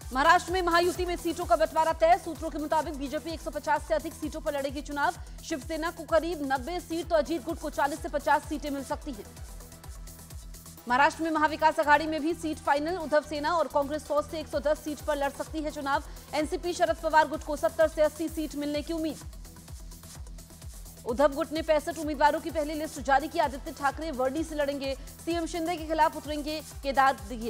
महाराष्ट्र में महायुति में सीटों का बंटवारा तय। सूत्रों के मुताबिक बीजेपी 150 से अधिक सीटों पर लड़ेगी चुनाव। शिवसेना को करीब 90 सीट तो अजीत गुट को 40 से 50 सीटें मिल सकती हैं। महाराष्ट्र में महाविकास आघाड़ी में भी सीट फाइनल। उद्धव सेना और कांग्रेस 100 से 110 सीट पर लड़ सकती है चुनाव। एनसीपी शरद पवार गुट को 70 से 80 सीट मिलने की उम्मीद। उद्धव गुट ने 65 उम्मीदवारों की पहली लिस्ट जारी की। आदित्य ठाकरे वर्डी से लड़ेंगे। सीएम शिंदे के खिलाफ उतरेंगे केदार दिघे।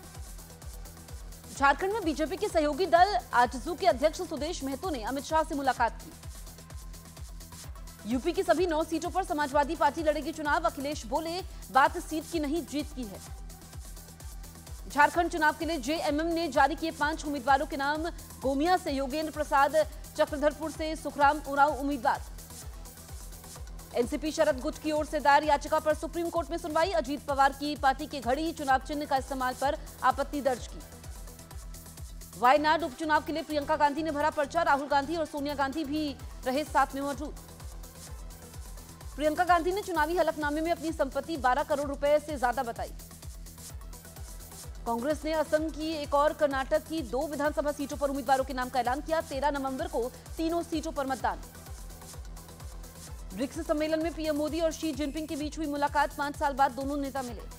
झारखंड में बीजेपी के सहयोगी दल आजसू के अध्यक्ष सुदेश महतो ने अमित शाह से मुलाकात की। यूपी की सभी 9 सीटों पर समाजवादी पार्टी लड़ेगी चुनाव। अखिलेश बोले, बात सीट की नहीं जीत की है। झारखंड चुनाव के लिए जेएमएम ने जारी किए 5 उम्मीदवारों के नाम। गोमिया से योगेंद्र प्रसाद, चक्रधरपुर से सुखराम उरांव उम्मीदवार। एनसीपी शरद गुट की ओर से दायर याचिका पर सुप्रीम कोर्ट में सुनवाई। अजीत पवार की पार्टी के घड़ी चुनाव चिन्ह का इस्तेमाल पर आपत्ति दर्ज की। वायनाड उपचुनाव के लिए प्रियंका गांधी ने भरा पर्चा। राहुल गांधी और सोनिया गांधी भी रहे साथ में मौजूद। प्रियंका गांधी ने चुनावी हलफनामे में अपनी संपत्ति 12 करोड़ रुपए से ज्यादा बताई। कांग्रेस ने असम की एक और कर्नाटक की 2 विधानसभा सीटों पर उम्मीदवारों के नाम का ऐलान किया। 13 नवंबर को तीनों सीटों पर मतदान। ब्रिक्स सम्मेलन में पीएम मोदी और शी जिनपिंग के बीच हुई मुलाकात। 5 साल बाद दोनों नेता मिले।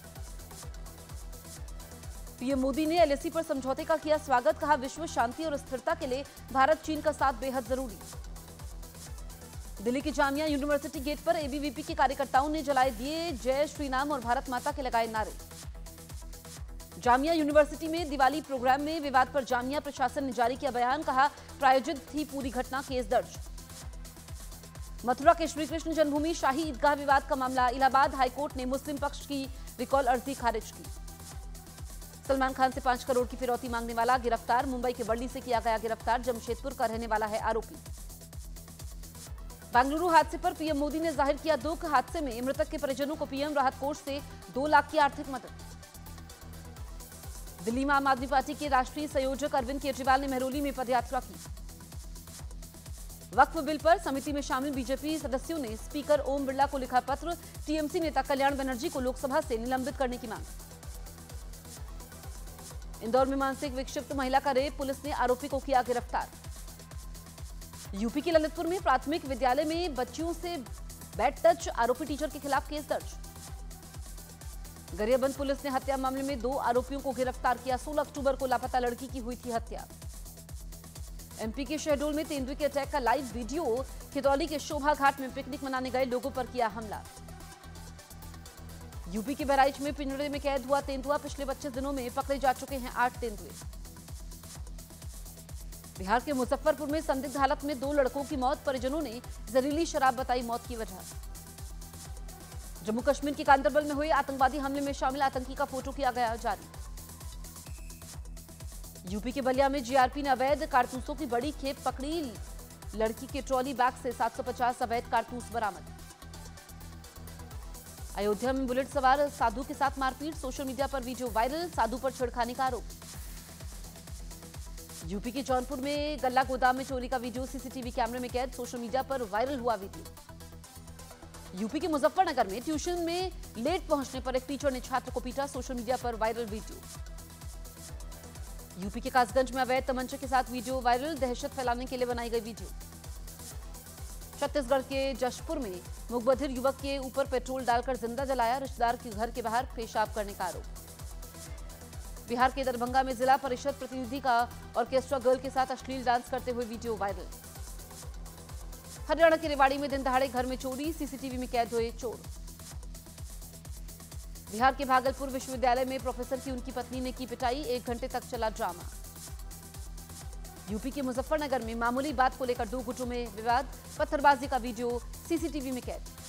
पीएम मोदी ने एलएसी पर समझौते का किया स्वागत। कहा, विश्व शांति और स्थिरता के लिए भारत चीन का साथ बेहद जरूरी। दिल्ली की जामिया यूनिवर्सिटी गेट पर एबीवीपी के कार्यकर्ताओं ने जलाए दिए। जय श्री राम और भारत माता के लगाए नारे। जामिया यूनिवर्सिटी में दिवाली प्रोग्राम में विवाद पर जामिया प्रशासन ने जारी किया बयान। कहा, प्रायोजित थी पूरी घटना, केस दर्ज। मथुरा के श्री कृष्ण जन्मभूमि शाही ईदगाह विवाद का मामला। इलाहाबाद हाईकोर्ट ने मुस्लिम पक्ष की रिकॉल अर्जी खारिज की। सलमान खान से 5 करोड़ की फिरौती मांगने वाला गिरफ्तार। मुंबई के वर्ली से किया गया गिरफ्तार। जमशेदपुर का रहने वाला है आरोपी। बेंगलुरु हादसे पर पीएम मोदी ने जाहिर किया दुख। हादसे में मृतक के परिजनों को पीएम राहत कोष से 2 लाख की आर्थिक मदद। दिल्ली में आम आदमी पार्टी के राष्ट्रीय संयोजक अरविंद केजरीवाल ने मेहरौली में पदयात्रा की। वक्फ बिल पर समिति में शामिल बीजेपी सदस्यों ने स्पीकर ओम बिरला को लिखा पत्र। टीएमसी नेता कल्याण बनर्जी को लोकसभा से निलंबित करने की मांग। इंदौर में मानसिक विक्षिप्त महिला का रेप, पुलिस ने आरोपी को किया गिरफ्तार। यूपी के ललितपुर में प्राथमिक विद्यालय में बच्चियों से बैड टच, आरोपी टीचर के खिलाफ केस दर्ज। गरियाबंद पुलिस ने हत्या मामले में 2 आरोपियों को गिरफ्तार किया। 16 अक्टूबर को लापता लड़की की हुई थी हत्या। एमपी के शहडोल में तेंदुए के अटैक का लाइव वीडियो। खिदौली के शोभा घाट में पिकनिक मनाने गए लोगों पर किया हमला। यूपी के बहराइच में पिंजरे में कैद हुआ तेंदुआ। पिछले 25 दिनों में पकड़े जा चुके हैं 8 तेंदुए। बिहार के मुजफ्फरपुर में संदिग्ध हालत में 2 लड़कों की मौत। परिजनों ने जहरीली शराब बताई मौत की वजह। जम्मू कश्मीर के गांदरबल में हुए आतंकवादी हमले में शामिल आतंकी का फोटो किया गया जारी। यूपी के बलिया में जीआरपी ने अवैध कारतूसों की बड़ी खेप पकड़ी। लड़की के ट्रॉली बैग से 750 अवैध कारतूस बरामद। अयोध्या में बुलेट सवार साधु के साथ मारपीट। सोशल मीडिया पर वीडियो वायरल। साधु पर छेड़खानी का आरोप। यूपी के जौनपुर में गल्ला गोदाम में चोरी का वीडियो सीसीटीवी कैमरे में कैद। सोशल मीडिया पर वायरल हुआ वीडियो। यूपी के मुजफ्फरनगर में ट्यूशन में लेट पहुंचने पर एक टीचर ने छात्र को पीटा। सोशल मीडिया पर वायरल वीडियो। यूपी के कासगंज में अवैध तमंचे के साथ वीडियो वायरल। दहशत फैलाने के लिए बनाई गई वीडियो। छत्तीसगढ़ के जशपुर में मुखबधिर युवक के ऊपर पेट्रोल डालकर जिंदा जलाया। रिश्तेदार के घर के बाहर पेशाब करने का आरोप। बिहार के दरभंगा में जिला परिषद प्रतिनिधि का ऑर्केस्ट्रा गर्ल के साथ अश्लील डांस करते हुए वीडियो वायरल। हरियाणा के रेवाड़ी में दिन दहाड़े घर में चोरी। सीसीटीवी में कैद हुए चोर। बिहार के भागलपुर विश्वविद्यालय में प्रोफेसर की उनकी पत्नी ने की पिटाई। 1 घंटे तक चला ड्रामा। यूपी के मुजफ्फरनगर में मामूली बात को लेकर 2 गुटों में विवाद। पत्थरबाजी का वीडियो सीसीटीवी में कैद।